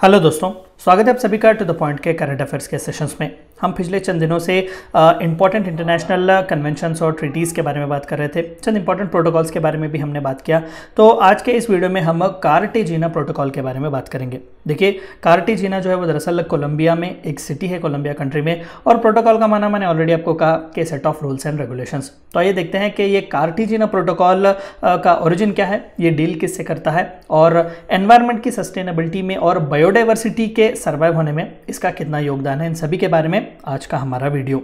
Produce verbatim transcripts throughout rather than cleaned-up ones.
Hello दोस्तों, स्वागत है आप सभी का टू द पॉइंट के करंट अफेयर्स के सेशंस में। हम पिछले चंद दिनों से इंपॉर्टेंट इंटरनेशनल कन्वेंशंस और ट्रीटीज़ के बारे में बात कर रहे थे। चंद इंपॉर्टेंट प्रोटोकॉल्स के बारे में भी हमने बात किया। तो आज के इस वीडियो में हम कार्टेजिना प्रोटोकॉल के बारे में बात करेंगे। देखिए, कार्टेजिना जो है वो दरअसल कोलंबिया में एक सिटी है, कोलंबिया कंट्री में, और प्रोटोकॉल का माना मैंने ऑलरेडी आपको कहा कि set of rules and regulations. तो आइए देखते हैं कि ये कार्टेजिना प्रोटोकॉल का ओरिजिन क्या है, ये डील किससे करता है, और एनवायरनमेंट की सस्टेनेबिलिटी में और बायोडाइवर्सिटी के सर्वाइव होने में इसका कितना योगदान है। इन सभी के बारे में आज का हमारा video.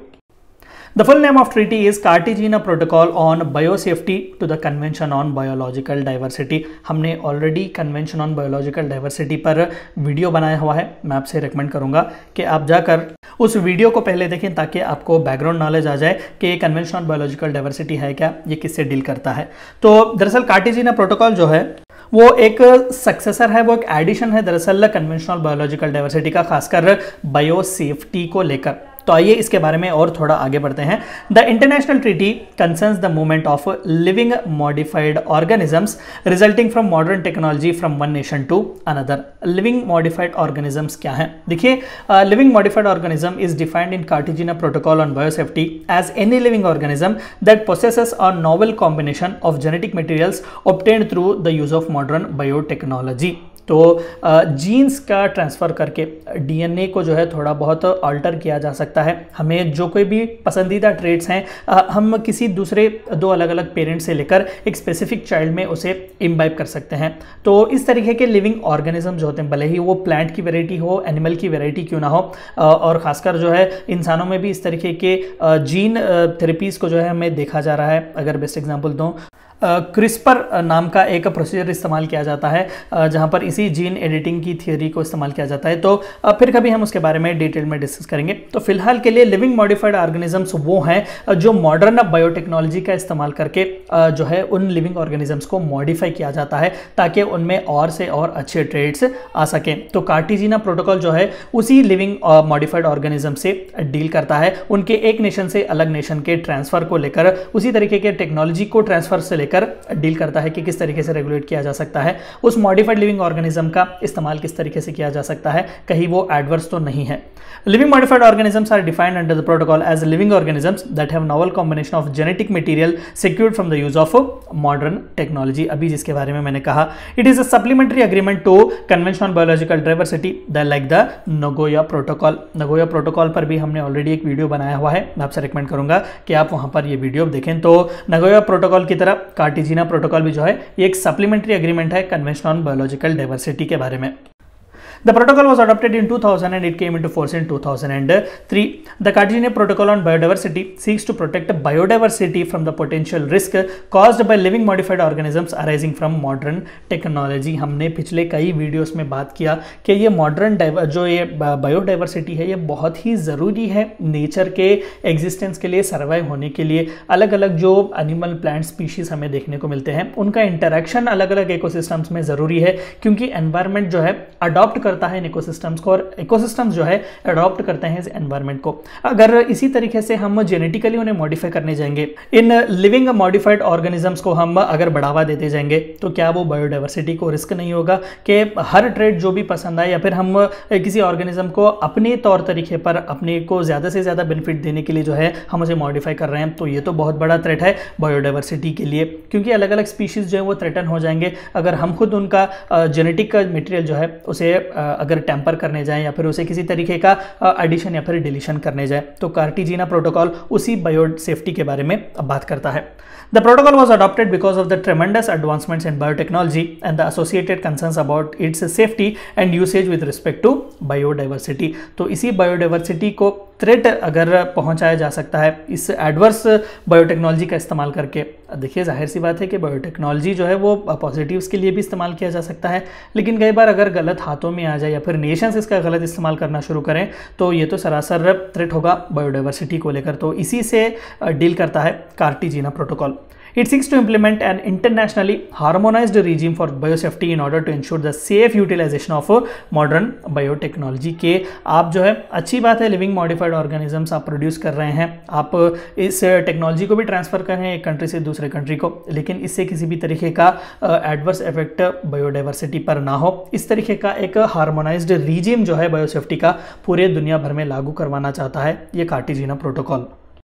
The full name of treaty is Cartagena Protocol on Biosafety to the Convention on Biological Diversity। हमने already convention on biological diversity पर वीडियो बनाया हुआ है। मैं आपसे रेकमेंड करूंगा कि आप जाकर उस वीडियो को पहले देखें ताकि आपको बैकग्राउंड नॉलेज आ जाए कि कन्वेंशन ऑन बायोलॉजिकल डाइवर्सिटी है क्या, ये किससे डील करता है। तो दरअसल कार्टेजिना प्रोटोकॉल जो है वो एक सक्सेसर है, वो एक एडिशन है दरअसल कन्वेंशन ऑन बायोलॉजिकल डाइवर्सिटी का, खासकर बायो सेफ्टी को लेकर। तो आइए इसके बारे में और थोड़ा आगे बढ़ते हैं। The international treaty concerns the movement of living modified organisms resulting from modern technology from one nation to another. Living modified organisms क्या हैं? देखिए, living modified organism is defined in Cartagena protocol on biosafety as any living organism that possesses a novel combination of genetic materials obtained through the use of modern biotechnology. तो genes का transfer करके DNA को जो है थोड़ा बहुत alter किया जा सकता है। हमें जो कोई भी पसंदीदा ट्रेड्स हैं, हम किसी दूसरे दो अलग अलग पेरेंट्स से लेकर एक स्पेसिफिक चाइल्ड में उसे इम्बाइब कर सकते हैं। तो इस तरीके के लिविंग ऑर्गेनिज्म जो होते हैं, भले ही वो प्लांट की वैरायटी हो, एनिमल की वैरायटी क्यों ना हो, और ख़ासकर जो है इंसानों में भी इस तरीके के जीन थेरेपीज़ को जो है हमें देखा जा रहा है। अगर बेस्ट एग्जाम्पल दूँ, क्रिस्पर नाम का एक प्रोसीजर इस्तेमाल किया जाता है जहां पर इसी जीन एडिटिंग की थियोरी को इस्तेमाल किया जाता है। तो फिर कभी हम उसके बारे में डिटेल में डिस्कस करेंगे। तो फिलहाल के लिए लिविंग मॉडिफाइड ऑर्गेनिजम्स वो हैं जो मॉडर्न बायोटेक्नोलॉजी का इस्तेमाल करके जो है उन लिविंग ऑर्गेनिजम्स को मॉडिफाई किया जाता है ताकि उनमें और से और अच्छे ट्रेड्स आ सकें। तो कार्टेजिना प्रोटोकॉल जो है उसी लिविंग मॉडिफाइड ऑर्गेनिज्म से डील करता है, उनके एक नेशन से अलग नेशन के ट्रांसफर को लेकर, उसी तरीके के टेक्नोलॉजी को ट्रांसफर से कर डील करता है कि किस तरीके से रेगुलेट किया जा सकता है, उस मॉडिफाइड लिविंग ऑर्गेनिज्म का इस्तेमाल किस तरीके से किया जा सकता है, कहीं वो एडवर्स तो नहीं है। Living modified organisms are defined under the protocol as living organisms that have novel combination of genetic material secured from the use of modern technology. अभी जिसके बारे में मैंने कहा, it is a supplementary agreement to convention on biological diversity the like the Nagoya protocol. Nagoya protocol पर भी हमने already एक वीडियो बनाया हुआ है। मैं आपसे रिकमेंड करूंगा कि आप वहां पर ये वीडियो देखें। तो नगोया प्रोटोकॉल की तरह कार्टेजिना प्रोटोकॉल भी जो है ये एक सप्लीमेंट्री एग्रीमेंट है कन्वेंशन ऑन बायोलॉजिकल डाइवर्सिटी के बारे में। The protocol was adopted in two thousand and it came into force in two thousand three. The Cartagena Protocol on Biodiversity seeks to protect biodiversity from the potential risk caused by living modified organisms arising from modern technology। हमने पिछले कई videos में बात किया कि ये modern जो ये बायोडाइवर्सिटी है ये बहुत ही ज़रूरी है नेचर के एग्जिस्टेंस के लिए, सर्वाइव होने के लिए। अलग अलग जो एनिमल प्लांट स्पीशीज़ हमें देखने को मिलते हैं उनका इंटरेक्शन अलग अलग इकोसिस्टम्स में ज़रूरी है, क्योंकि एनवायरनमेंट जो है अडॉप्ट करता है इन इकोसिस्टम्स को और इकोसिस्टम्स जो है अडॉप्ट करते हैं इस एनवायरनमेंट को। अगर इसी तरीके से हम जेनेटिकली उन्हें मॉडिफाई करने जाएंगे, इन लिविंग मॉडिफाइड ऑर्गेनिजम्स को हम अगर बढ़ावा देते जाएंगे, तो क्या वो बायोडाइवर्सिटी को रिस्क नहीं होगा कि हर ट्रेड जो भी पसंद आए या फिर हम किसी ऑर्गेनिज्म को अपने तौर तरीके पर अपने को ज़्यादा से ज़्यादा बेनिफिट देने के लिए जो है हम उसे मॉडिफाई कर रहे हैं। तो ये तो बहुत बड़ा थ्रेट है बायोडाइवर्सिटी के लिए, क्योंकि अलग अलग स्पीशीज़ जो है वो थ्रेटन हो जाएंगे अगर हम खुद उनका जेनेटिक मटेरियल जो है उसे अगर टेम्पर करने जाएं या फिर उसे किसी तरीके का एडिशन या फिर डिलीशन करने जाए। तो कार्टेजिना प्रोटोकॉल उसी बायो सेफ्टी के बारे में बात करता है। The protocol was adopted because of the tremendous advancements in biotechnology and the associated concerns about its safety and usage with respect to biodiversity। तो इसी बायोडाइवर्सिटी को थ्रेट अगर पहुंचाया जा सकता है इस एडवर्स बायोटेक्नोलॉजी का इस्तेमाल करके। देखिए, जाहिर सी बात है कि बायोटेक्नोलॉजी जो है वो पॉजिटिव्स के लिए भी इस्तेमाल किया जा सकता है, लेकिन कई बार अगर गलत हाथों में आ जाए या फिर नेशंस इसका गलत इस्तेमाल करना शुरू करें तो ये तो सरासर थ्रेट होगा बायोडाइवर्सिटी को लेकर। तो इसी से डील करता है Cartagena protocol. It seeks to implement an internationally harmonized regime for biosafety in order to ensure the safe utilization of modern biotechnology। के आप जो है अच्छी बात है लिविंग मॉडिफाइड ऑर्गेनिजम्स आप प्रोड्यूस कर रहे हैं, आप इस टेक्नोलॉजी को भी ट्रांसफ़र कर रहे हैं एक कंट्री से दूसरे कंट्री को, लेकिन इससे किसी भी तरीके का एडवर्स इफेक्ट बायोडाइवर्सिटी पर ना हो, इस तरीके का एक हार्मोनाइज्ड रीजिम जो है बायोसेफ्टी का पूरे दुनिया भर में लागू करवाना चाहता है ये Cartagena protocol.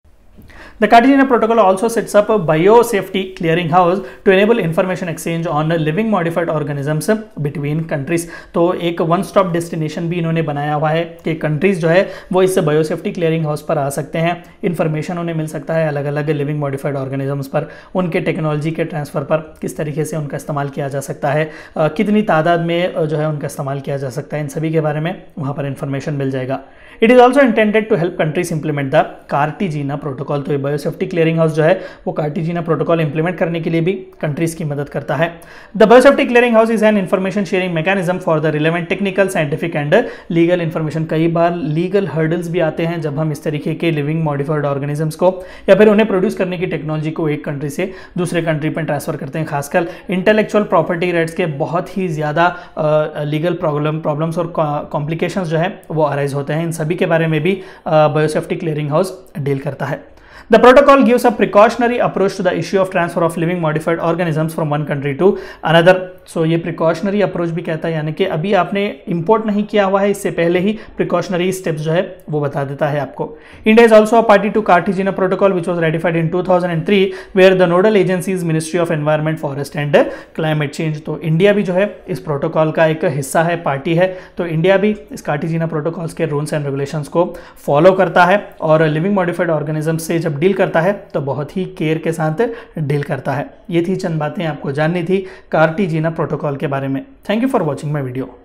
The Cartagena Protocol also sets up a biosafety clearinghouse to enable information exchange on living modified organisms between countries। तो एक वन स्टॉप डेस्टिनेशन भी इन्होंने बनाया हुआ है कि कंट्रीज जो है वो इस बायोसेफ्टी क्लियरिंग हाउस पर आ सकते हैं, इन्फॉर्मेशन उन्हें मिल सकता है अलग अलग लिविंग मॉडिफाइड ऑर्गेनिजम्स पर, उनके टेक्नोलॉजी के ट्रांसफ़र पर किस तरीके से उनका इस्तेमाल किया जा सकता है, कितनी तादाद में जो है उनका इस्तेमाल किया जा सकता है, इन सभी के बारे में वहाँ पर इन्फॉर्मेशन मिल जाएगा। It is also intended to help countries implement the Cartagena protocol. तो ये बायोसेफ्टी क्लियरिंग हाउस जो है वो कार्टेजिना प्रोटोकॉल इंप्लीमेंट करने के लिए भी कंट्रीज की मदद करता है। The biosafety clearing house is an information sharing mechanism for the relevant technical, scientific and legal information. कई बार लीगल हर्डल्स भी आते हैं जब हम इस तरीके के लिविंग मॉडिफाइड ऑर्गेनिजम्स को या फिर उन्हें प्रोड्यूस करने की टेक्नोलॉजी को एक कंट्री से दूसरे कंट्री पर ट्रांसफर करते हैं। खासकर इंटेलेक्चुअल प्रॉपर्टी राइट्स के बहुत ही ज़्यादा लीगल प्रॉब्लम प्रॉब्लम्स और कॉम्प्लिकेशंस जो है वो अराइज होते हैं, इन सभी के बारे में भी बायोसेफ्टी क्लियरिंग हाउस डील करता है। The protocol gives a precautionary approach to the issue of transfer of living modified organisms from one country to another। सो ये प्रिकॉशनरी अप्रोच भी कहता है, यानी कि अभी आपने इंपोर्ट नहीं किया हुआ है, इससे पहले ही प्रिकॉशनरी स्टेप्स जो है वो बता देता है आपको। India is also a party to Cartagena protocol which was ratified in two thousand three where the nodal agencies ministry of environment, forest and climate change. तो इंडिया भी जो है इस प्रोटोकॉल का एक हिस्सा है, पार्टी है, तो इंडिया भी इस कार्टेजिना प्रोटोकॉल्स के रूल्स एंड रेगुलेशंस को फॉलो करता है और लिविंग मॉडिफाइड ऑर्गेनिज्म से जब डील करता है तो बहुत ही केयर के साथ डील करता है। ये थी चंद बातें आपको जाननी थी कार्टेजिना प्रोटोकॉल के बारे में। Thank you for watching my video.